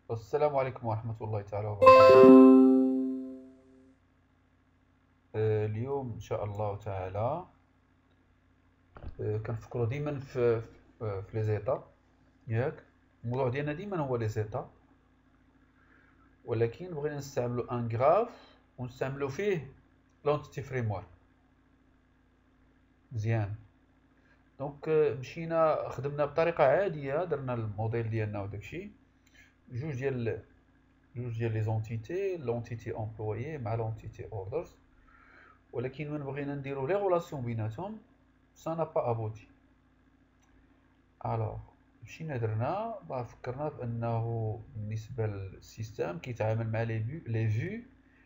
السلام عليكم ورحمة الله تعالى وبركاته. اليوم إن شاء الله تعالى كنفكروا ديما في لي زيتا ياك. الموضوع ديالنا ديما هو لي زيتا، ولكن بغينا نستعملوا ان غراف ونستعملوا فيه لونتيتي فريم ورك. مزيان. دونك مشينا خدمنا بطريقة عادية، درنا الموديل ديالنا وداكشي. جوج ديال لي زونتيتي، لونتيتي امبلويي مع لونتيتي اوردرز، ولكن من بغينا نديرو لي غولاسيون بيناتهم سا نا با ابوتي. الوغ مشينا درنا فكرنا بانه بالنسبه للسيستم كيتعامل مع لي فيو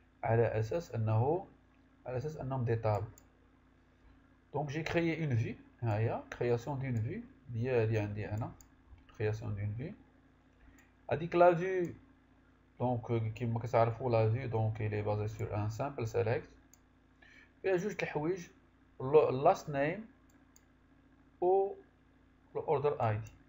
على اساس انهم دي طابل. دونك جي كريي اون في، ها هي كرياسيون دون في ديالي عندي انا، كرياسيون دون في. هذيك لا في دونك كيما كتعرفوا لا في دونك il est basé sur un simple select، فيها جوج د الحوايج، اللاست نيم و الاوردر اي دي.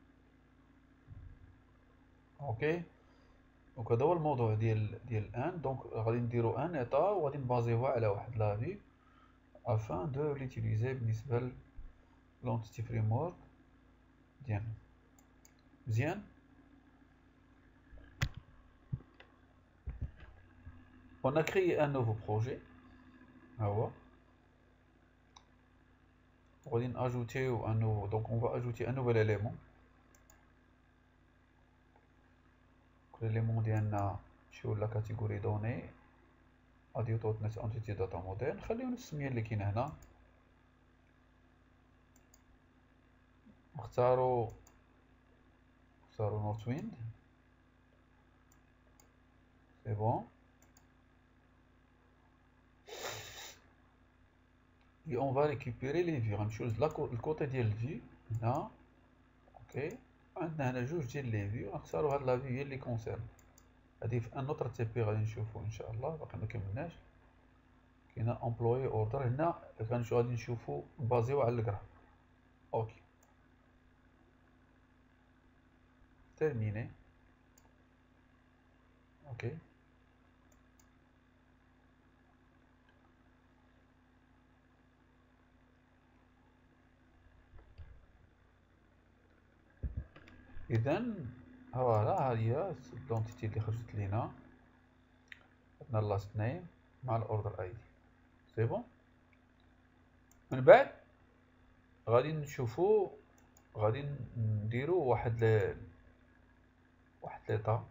اوكي. دونك هذا هو الموضوع ديال ان. دونك غادي نديرو ان ايطا وغادي نبازيوها على واحد لافي افان دو ليتيليزي بالنسبه لونتيتي فريم ورك ديالنا. مزيان. on a créé un nouveau projet، ها هو غادي ناجوتيو ان nouveau. donc on va ajouter un nouvel élément. l'élément ديالنا نمشيو لا كاتيجوري دوني اديو دوت نت انتيتي داتا موديل، نخليو نفس السميه اللي كاينه هنا. نختاروا نورث ويند، سي بون. et on va récupérer les vues. غنمشيو للكوتي ديال الفيو هنا. اوكي. عندنا هنا جوج ديال لي فيو، غنختاروا هاد لا فيو هي اللي كونسيرن. هادي في ان اوتر تي بي غادي نشوفو ان شاء الله، باقي ما كملناش. كاينه امبلوي اوردر هنا، غادي نشوفو بازيو على الجراف. اوكي تيرميني. اوكي. اذا فوالا ها هي لونتيتي اللي خرجت لينا، عندنا اللاست نيم مع الاوردر اي دي، سي بون. من بعد غادي نشوفو، غادي نديرو واحد ليطا.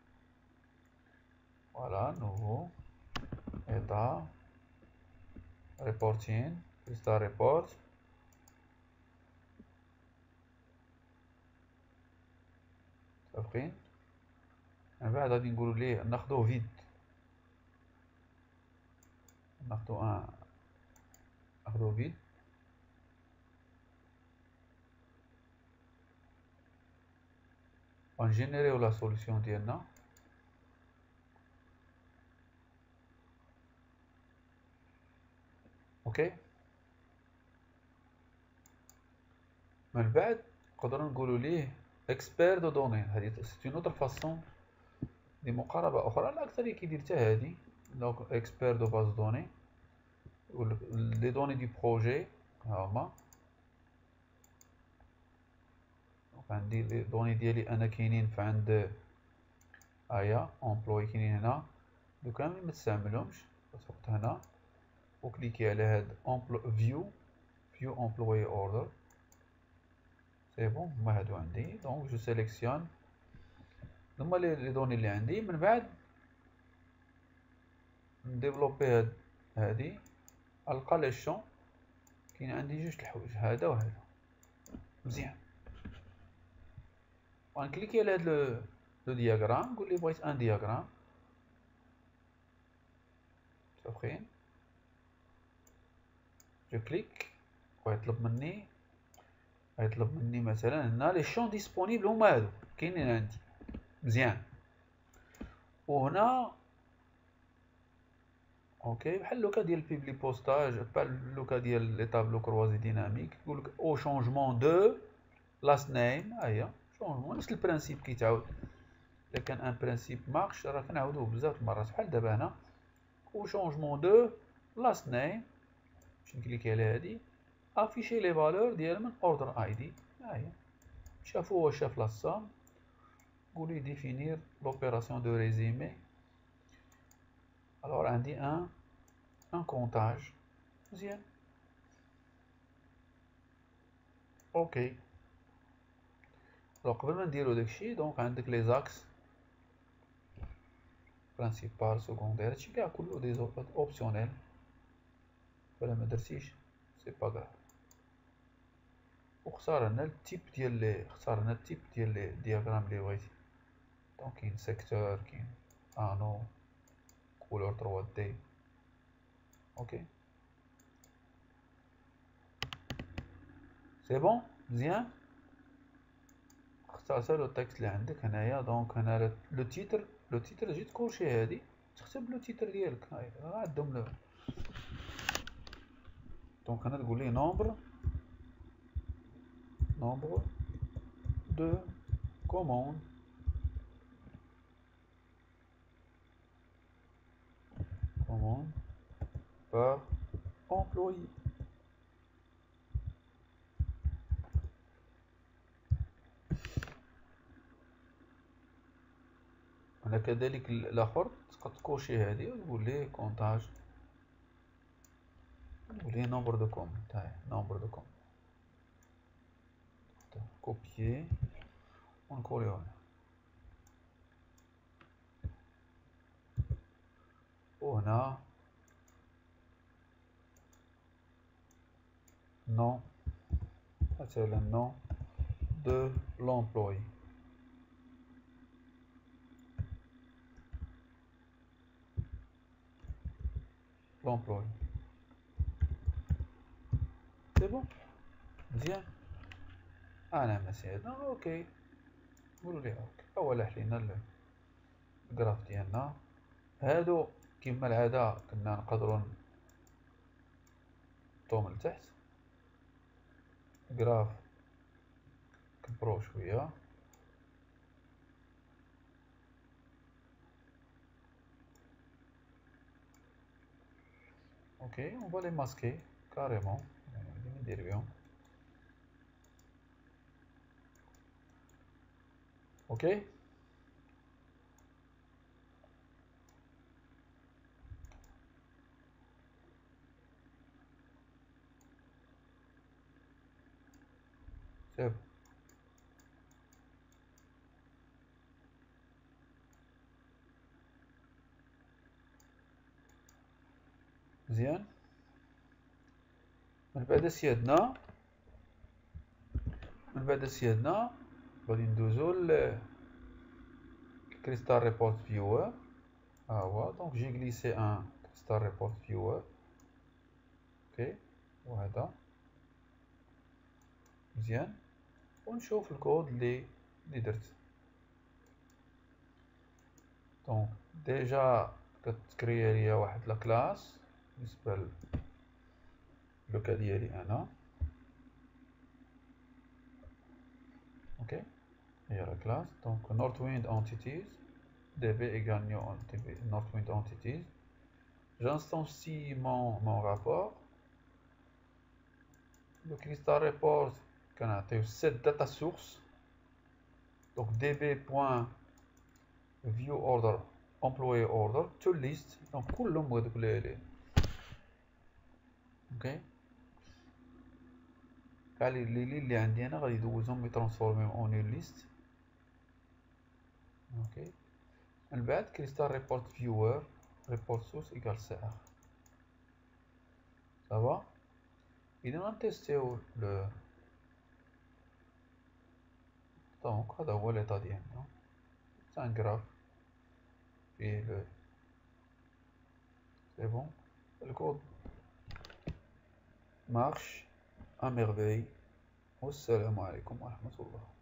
فوالا نوفو ايطا ريبورتين فيستا ريبورت. متفقين. من بعد غادي نقولو ليه ناخدو فيد، ناخدو فيد. غنجينيريو لا سوليسيون ديالنا. اوكي. من بعد نقدروا نقولوا ليه اكسبير دو دوني. هذه سي اون اوتر فاصون دي مقاربه اخرى، الاكثر كيدير حتى هذه. دونك اكسبير دو باز دوني، لي دوني دي بروجي ها هما. عندي لي دوني ديالي انا كاينين في عند هيا امبلوي كاينين هنا، دو كاملين ما تستعملهمش. تحط هنا وكليكي على هاد فيو امبلوي اوردر، سي بون. هما هادو عندي. دونك جو سيليكسيون هما لي دوني اللي عندي. من بعد نديفلوبي هادي. القى لي شون كاين عندي جوج د الحوايج، هذا وهذا. مزيان. غنكليكي على هاد لو دياغرام، نقول لي بغيت ان دياغرام. متفقين. جو كليك ويطلب مني مثلا هنا لي شون ديسپونيبل هما هادو كاينين عندي. مزيان. وهنا اوكي بحال لوكا ديال بيبلي بوستاج، بحال لوكا ديال لي طابلو كروازي ديناميك، يقول لك او شونجمون دو لاست نيم. ها هي شونجمون، نفس البرانسيپ كيتعاود. إذا كان ان برانسيب مارش راه كنعاودوه بزاف المرات بحال دابا هنا و شونجمون دو لاست نيم باش نكليكي على هادي افيشي لي فالور ديال من اوردر اي دي ها هي شافو هو شاف لا سام قولي ديفينير لوبيراسيون دو ريزيمي الوغ عندي ان كونتاج مزيان اوكي الوغ قبل ما نديرو داكشي دونك عندك لي زاكس برانسيبال سكوندير هادشي كاع كلو دي اوبسيونيل ولا ما درتيش سي با غاف وختار هنا التيب ديال لي اختار هنا التيب ديال لي دياغرام لي بغيتي دونك كاين سيكتور كاين انو كولور 3 دي اوكي سي بون مزيان اختار لو تكست اللي عندك هنايا دونك هنا لو تيتر جيت كلشي هادي تكتب لو تيتر ديالك هاي راه عندهم لو دونك هنا تقول لي نومبر دو كوموند par employé هنا كذلك الاخر تقدر تكوشي هذه وتقول ليه كونتاج تقول ليه نومبر دو كوم هاي نومبر دو كوم كوبيي ونكوليو هنا وهنا نو مثلا نو دو لومبلوي لومبلوي سي بون مزيان انا مسينا اوكي نقولوا ليه اوكي اول حلينا الجراف ديالنا هادو كما العاده كنا نقدروا نحطوهم لتحت جراف كبرو شويه اوكي on va les masquer carrément ندير بهم اوكي سيب مزيان من بعد سيادنا غادي ندوزو كريستال ريبورت فيور ها هو دونك جي غليسي ان كريستال ريبورت فيور اوكي وهذا مزيان ونشوف الكود اللي درت دونك ديجا كتكريا ليا واحد لا كلاس بالنسبه لوكا ديالي انا اوكي هي لا كلاس دونك northwind entities db égale new northwind entities j'instancie mon rapport le crystal report كنعطيو set data source donc db.view order employee order to list donc كلهم هذوك لي اوكي كاع اللي عندي انا غادي يدوزهم يترانسفورميهم اون ليست اوكي من بعد كريستال ريبورت فيور ريبورت سورس ايكال CR صافا اذا غنتيستيو دونك هذا هو ليطا ديالنا سي ان غراف فيه سي بون الكود marche à merveille. Wassalamu alaikum wa rahmatullah.